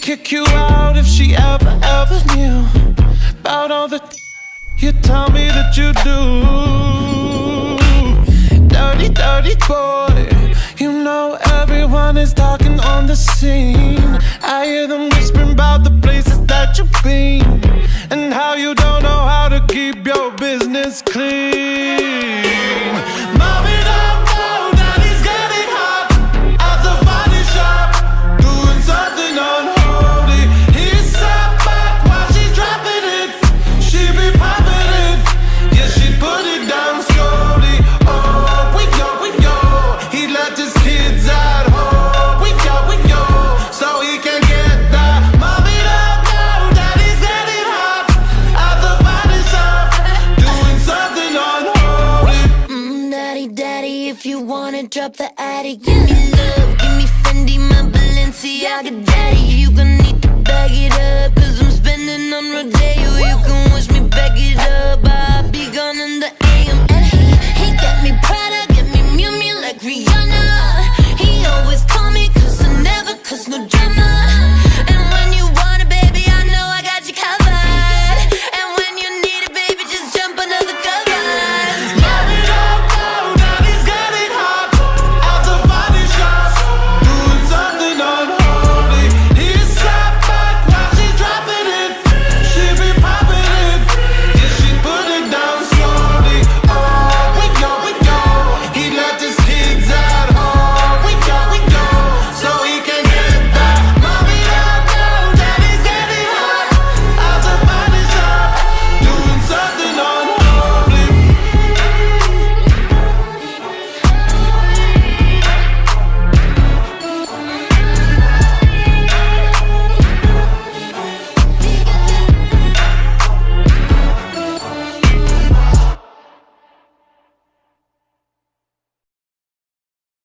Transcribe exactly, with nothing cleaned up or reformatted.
kick you out if she ever, ever knew about all the you tell me that you do. Dirty, dirty boy, you know everyone is talking on the scene. I hear them whispering about the places that you've been and how you don't know how to keep your business clean. Mommy don't know that he's getting hot at the body shop, doing something unholy. He's sat back while she's dropping it. She be popping it, yeah, she put it down slowly. Oh, we go, we go. He left his kids at home. We go, we go, so he can get that. Mommy don't know that he's getting hot at the body shop, doing something unholy. Mm, daddy, daddy, if you wanna drop the attic, give me love, give me Fendi, my Balenciaga.